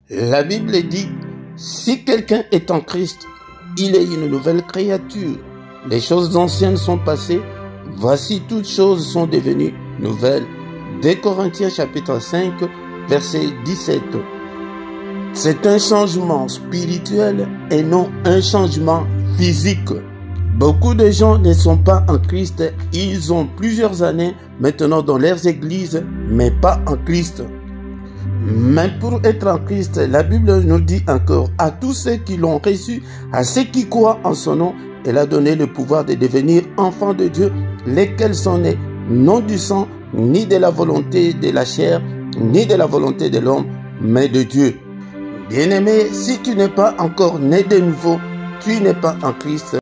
La Bible dit, si quelqu'un est en Christ, il est une nouvelle créature. Les choses anciennes sont passées, voici toutes choses sont devenues nouvelles. 2 Corinthiens chapitre 5, verset 17. C'est un changement spirituel et non un changement physique. Beaucoup de gens ne sont pas en Christ, ils ont plusieurs années maintenant dans leurs églises, mais pas en Christ. Mais pour être en Christ, la Bible nous dit encore, à tous ceux qui l'ont reçu, à ceux qui croient en son nom, elle a donné le pouvoir de devenir enfants de Dieu, lesquels sont nés non du sang, ni de la volonté de la chair, ni de la volonté de l'homme, mais de Dieu. Bien-aimé, si tu n'es pas encore né de nouveau, tu n'es pas en Christ.